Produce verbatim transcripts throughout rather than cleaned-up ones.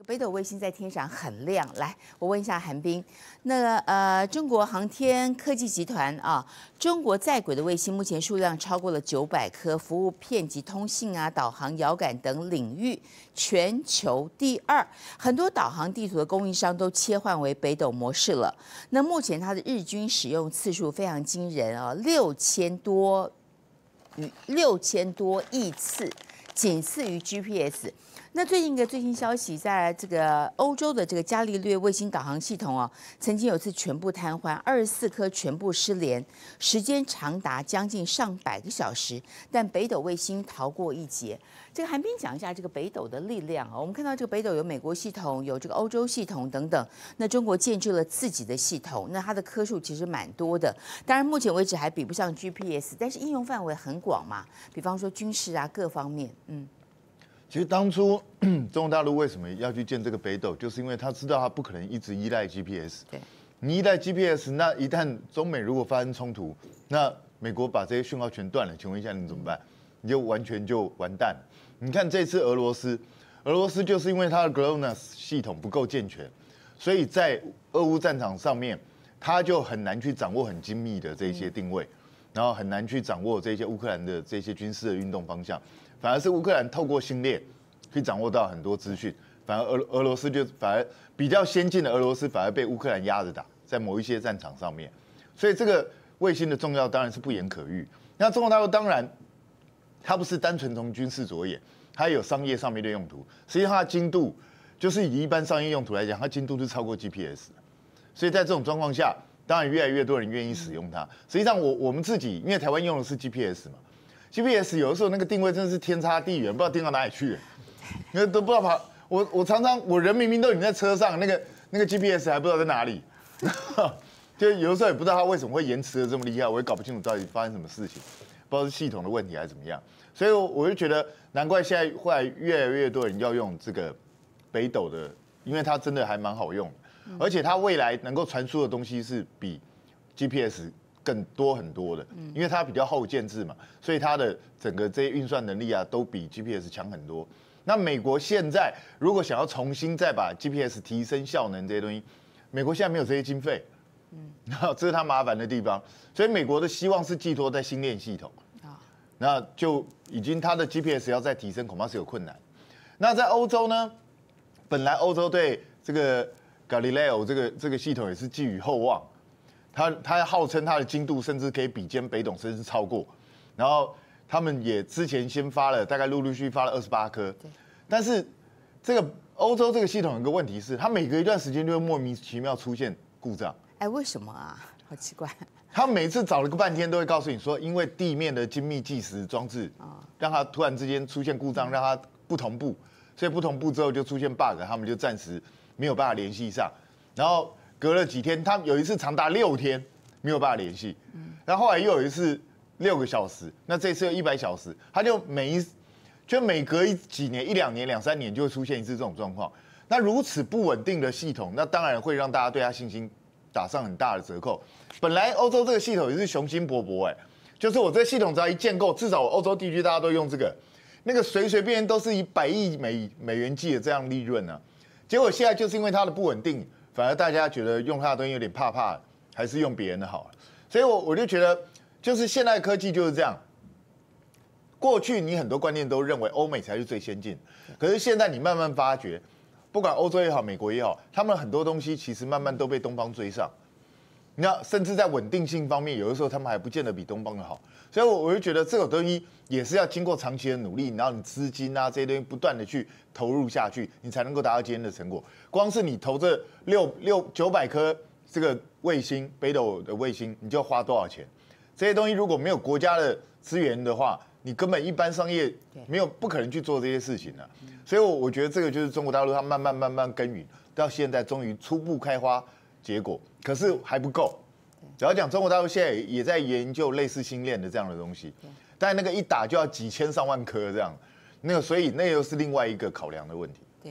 北斗卫星在天上很亮，来，我问一下韩冰，那个呃，中国航天科技集团啊，中国在轨的卫星目前数量超过了九百颗，服务遍及通信啊、导航、遥感等领域，全球第二。很多导航地图的供应商都切换为北斗模式了。那目前它的日均使用次数非常惊人啊，六千多，六千多亿次，仅次于 G P S。那最近一个最新消息，在这个欧洲的这个伽利略卫星导航系统哦，曾经有次全部瘫痪，二十四颗全部失联，时间长达将近上百个小时，但北斗卫星逃过一劫。这个韩冰讲一下这个北斗的力量啊，我们看到这个北斗有美国系统，有这个欧洲系统等等，那中国建制了自己的系统，那它的颗数其实蛮多的，当然目前为止还比不上 G P S， 但是应用范围很广嘛，比方说军事啊各方面，嗯。 其实当初中国大陆为什么要去建这个北斗，就是因为他知道他不可能一直依赖 G P S。 对， 你依赖 G P S， 那一旦中美如果发生冲突，那美国把这些讯号全断了，请问一下你怎么办？你就完全就完蛋了。你看这次俄罗斯，俄罗斯就是因为它的 GLONASS 系统不够健全，所以在俄乌战场上面，它就很难去掌握很精密的这些定位，然后很难去掌握这些乌克兰的这些军事的运动方向。反而是乌克兰透过星链去掌握到很多资讯，反而俄俄罗斯就反而比较先进的俄罗斯反而被乌克兰压着打，在某一些战场上面，所以这个卫星的重要当然是不言可喻。那中国大陆当然，它不是单纯从军事着眼，它也有商业上面的用途。实际上它的精度，就是以一般商业用途来讲，它精度是超过 G P S 的。所以在这种状况下，当然越来越多人愿意使用它。实际上我我们自己，因为台湾用的是 G P S 嘛。G P S 有的时候那个定位真的是天差地远，不知道定到哪里去，那都不知道跑。我我常常我人明明都已经在车上，那个那个 G P S 还不知道在哪里，就有的时候也不知道它为什么会延迟的这么厉害，我也搞不清楚到底发生什么事情，不知道是系统的问题还是怎么样。所以我就觉得难怪现在后来越来越多人要用这个北斗的，因为它真的还蛮好用的，而且它未来能够传输的东西是比 G P S。更多很多的，因为它比较后建制嘛，所以它的整个这些运算能力啊，都比 G P S 强很多。那美国现在如果想要重新再把 G P S 提升效能这些东西，美国现在没有这些经费，嗯，这是它麻烦的地方。所以美国的希望是寄托在星链系统，那就已经它的 G P S 要再提升，恐怕是有困难。那在欧洲呢，本来欧洲对这个 Galileo 这个这个系统也是寄予厚望。他他号称他的精度甚至可以比肩北斗，甚至超过。然后他们也之前先发了，大概陆陆续续发了二十八颗。但是这个欧洲这个系统有个问题是，它每隔一段时间就会莫名其妙出现故障。 哎，为什么啊？好奇怪。 他每次找了个半天，都会告诉你说，因为地面的精密计时装置，让它突然之间出现故障，让它不同步，所以不同步之后就出现 bug， 他们就暂时没有办法联系上。然后隔了几天，他有一次长达六天没有办法联系，然后后来又有一次六个小时，那这次有一百小时，他就每一就每隔一几年一两年两三年就会出现一次这种状况。那如此不稳定的系统，那当然会让大家对他信心打上很大的折扣。本来欧洲这个系统也是雄心勃勃，哎，就是我这个系统只要一建构，至少我欧洲地区大家都用这个，那个随随便便都是以百亿美美元计的这样利润呢、啊。结果现在就是因为它的不稳定。反而大家觉得用它的东西有点怕怕，还是用别人的好。所以我我就觉得，就是现代科技就是这样。过去你很多观念都认为欧美才是最先进，可是现在你慢慢发觉，不管欧洲也好，美国也好，他们很多东西其实慢慢都被东方追上。那甚至在稳定性方面，有的时候他们还不见得比东方的好。所以我我就觉得这种东西也是要经过长期的努力，然后你资金啊这些东西不断的去投入下去，你才能够达到今天的成果。光是你投这六六九百颗这个卫星北斗的卫星，你就要花多少钱？这些东西如果没有国家的资源的话，你根本一般商业没有不可能去做这些事情的、啊。所以我我觉得这个就是中国大陆它慢慢慢慢耕耘，到现在终于初步开花结果，可是还不够。只要讲中国大陆现在也在研究类似星链的这样的东西，但那个一打就要几千上万颗这样，那个所以那又是另外一个考量的问题。 对，但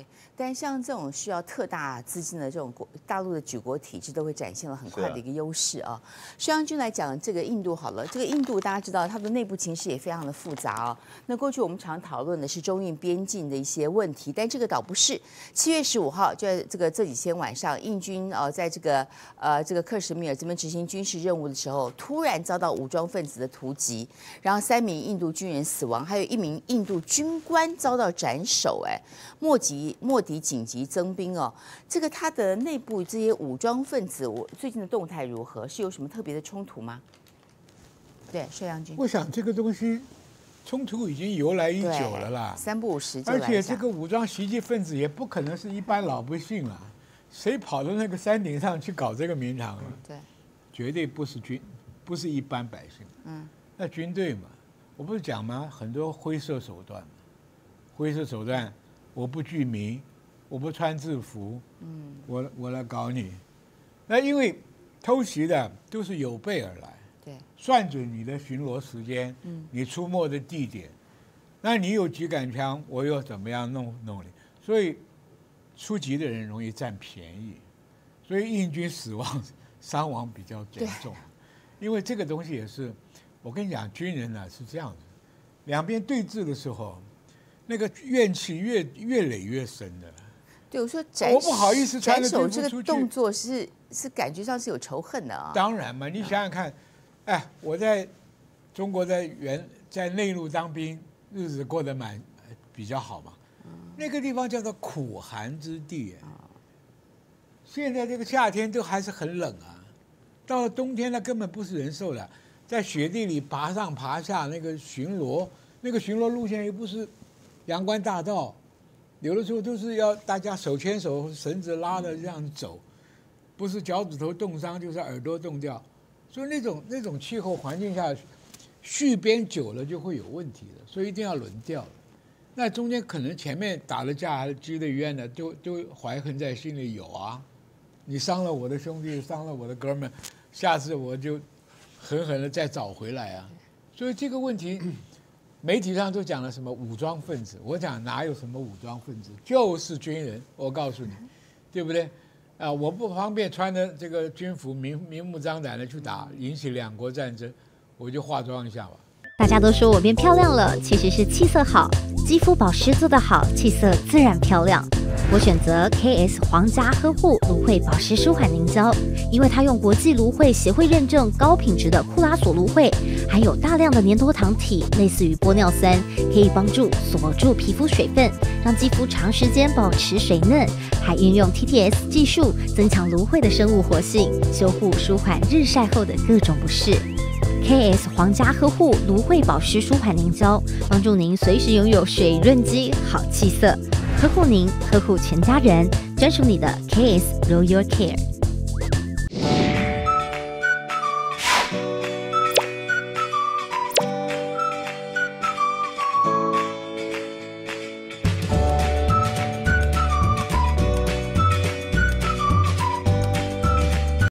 但像这种需要特大资金的这种国大陆的举国体制，都会展现了很快的一个优势啊。施阳君来讲这个印度好了，这个印度大家知道它的内部情势也非常的复杂哦。那过去我们常讨论的是中印边境的一些问题，但这个倒不是。七月十五号，就在这个这几天晚上，印军呃在这个呃这个克什米尔这边执行军事任务的时候，突然遭到武装分子的突击，然后三名印度军人死亡，还有一名印度军官遭到斩首，哎，莫迪莫迪紧急增兵哦。这个他的内部这些武装分子，我最近的动态如何？是有什么特别的冲突吗？对，帅阳君， 我想这个东西冲突已经由来已久了啦， 三不五时就而来。 且这个武装袭击分子也不可能是一般老百姓啊，谁跑到那个山顶上去搞这个民堂啊？ 对， 绝对不是军，不是一般百姓。嗯，那军队嘛，我不是讲吗？很多灰色手段嘛，灰色手段，我不具名，我不穿制服，嗯，我我来搞你。那因为偷袭的都是有备而来。 对， 算准你的巡逻时间，嗯，你出没的地点，那你有几杆枪，我又怎么样弄弄你？所以出击的人容易占便宜，所以印军死亡伤亡比较严重。因为这个东西也是，我跟你讲，军人呢是这样子，两边对峙的时候，那个怨气越越累越深的。 对，我说斩， 我不好意思穿着手这制服出去个动作是是感觉上是有仇恨的啊。 当然嘛，你想想看。哎，我在中国在原在内陆当兵，日子过得蛮比较好嘛。那个地方叫做苦寒之地，现在这个夏天都还是很冷啊，到了冬天那根本不是人受的，在雪地里爬上爬下，那个巡逻，那个巡逻路线又不是阳关大道，有的时候都是要大家手牵手，绳子拉着这样走，不是脚趾头冻伤，就是耳朵冻掉。所以那种那种气候环境下，续编久了就会有问题的，所以一定要轮调。那中间可能前面打了架、积了怨的，都都怀恨在心里有啊。你伤了我的兄弟，伤了我的哥们，下次我就狠狠的再找回来啊。所以这个问题，媒体上都讲了什么武装分子，我讲哪有什么武装分子，就是军人。我告诉你，对不对？啊，我不方便穿着这个军服明明目张胆的去打，引起两国战争，我就化妆一下吧。 大家都说我变漂亮了，其实是气色好，肌肤保湿做得好，气色自然漂亮。我选择 K S 皇家呵护芦荟保湿舒缓凝胶，因为它用国际芦荟协会认证高品质的库拉索芦荟，含有大量的粘多糖体，类似于玻尿酸，可以帮助锁住皮肤水分，让肌肤长时间保持水嫩，还运用 T T S 技术增强芦荟的生物活性，修护舒缓日晒后的各种不适。K S 皇家呵护芦荟保湿舒缓凝胶，帮助您随时拥有水润肌、好气色，呵护您，呵护全家人，专属你的 K S Royal Care。